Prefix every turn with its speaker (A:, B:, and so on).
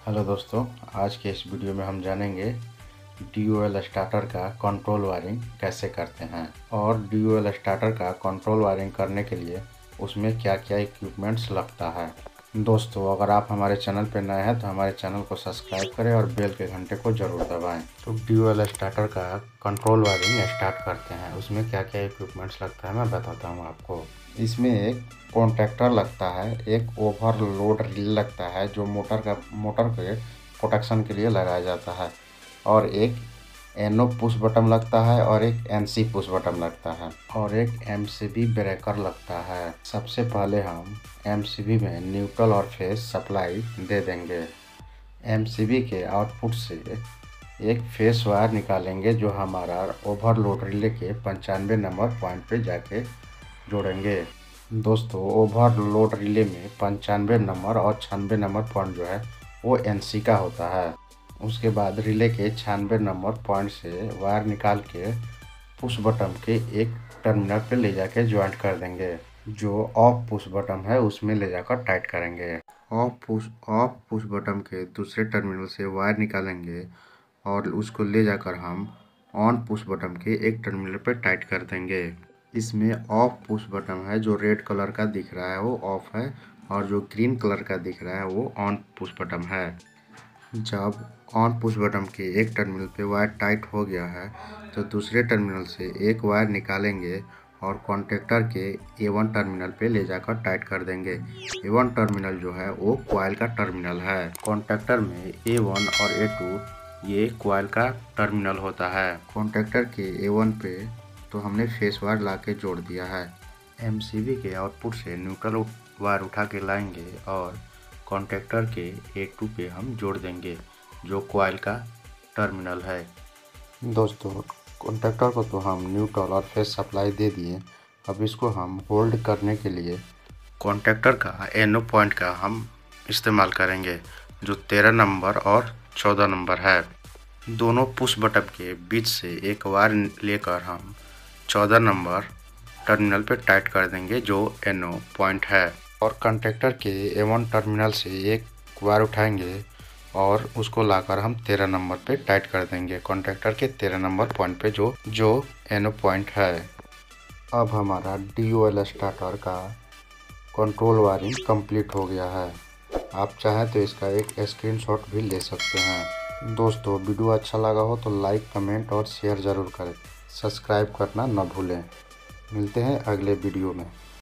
A: Hello दोस्तों, आज के इस वीडियो में हम जानेंगे DOL स्टार्टर का कंट्रोल वायरिंग कैसे करते हैं और DOL स्टार्टर का कंट्रोल वायरिंग करने के लिए उसमें क्या क्या इक्विपमेंट्स लगता है। दोस्तों, अगर आप हमारे चैनल पर नए हैं तो हमारे चैनल को सब्सक्राइब करें और बेल के घंटे को ज़रूर दबाएं। तो DOL स्टार्टर का कंट्रोल वायरिंग स्टार्ट करते हैं। उसमें क्या क्या इक्विपमेंट्स लगता है मैं बताता हूँ आपको। इसमें एक कॉन्टैक्टर लगता है, एक ओवरलोड रिले लगता है जो मोटर के प्रोटेक्शन के लिए लगाया जाता है, और एक NO पुश बटन लगता है और एक NC पुश बटन लगता है और एक MCB ब्रेकर लगता है। सबसे पहले हम MCB में न्यूट्रल और फेज सप्लाई दे देंगे। MCB के आउटपुट से एक फेस वायर निकालेंगे जो हमारा ओवरलोड रिले के 95 नंबर पॉइंट पे जाके जोड़ेंगे। दोस्तों, ओवरलोड रिले में 95 नंबर और 96 नंबर पॉइंट जो है वो NC का होता है। उसके बाद रिले के 96 नंबर पॉइंट से वायर निकाल के पुश बटन के एक टर्मिनल पे ले जाके ज्वाइंट कर देंगे। जो ऑफ पुश बटन है उसमें ले जाकर टाइट करेंगे। ऑफ पुश बटन के दूसरे टर्मिनल से वायर निकालेंगे और उसको ले जाकर हम ऑन पुश बटन के एक टर्मिनल पे टाइट कर देंगे। इसमें ऑफ पुश बटन है, जो रेड कलर का दिख रहा है वो ऑफ है और जो ग्रीन कलर का दिख रहा है वो ऑन पुश बटन है। जब ऑन पुश बटन के एक टर्मिनल पे वायर टाइट हो गया है तो दूसरे टर्मिनल से एक वायर निकालेंगे और कॉन्टैक्टर के A1 टर्मिनल पे ले जाकर टाइट कर देंगे। A1 टर्मिनल जो है वो कॉइल का टर्मिनल है। कॉन्टैक्टर में A1 और A2 ये कॉइल का टर्मिनल होता है। कॉन्टैक्टर के A1 पे तो हमने फेस वायर ला के जोड़ दिया है। MCB के आउटपुट से न्यूट्रल वायर उठा के लाएंगे और कॉन्टैक्टर के A2 पे हम जोड़ देंगे जो कॉइल का टर्मिनल है। दोस्तों, कॉन्टैक्टर को तो हम न्यूट्रल और फेस सप्लाई दे दिए। अब इसको हम होल्ड करने के लिए कॉन्टैक्टर का NO पॉइंट का हम इस्तेमाल करेंगे जो 13 नंबर और 14 नंबर है। दोनों पुश बटन के बीच से एक वायर लेकर हम 14 नंबर टर्मिनल पे टाइट कर देंगे जो NO पॉइंट है, और कॉन्टैक्टर के A1 टर्मिनल से एक वायर उठाएंगे और उसको लाकर हम 13 नंबर पे टाइट कर देंगे कॉन्टैक्टर के 13 नंबर पॉइंट पे जो NO पॉइंट है। अब हमारा DOL स्टार्टर का कंट्रोल वायरिंग कंप्लीट हो गया है। आप चाहें तो इसका एक स्क्रीनशॉट भी ले सकते हैं। दोस्तों, वीडियो अच्छा लगा हो तो लाइक, कमेंट और शेयर ज़रूर करें। सब्सक्राइब करना न भूलें। मिलते हैं अगले वीडियो में।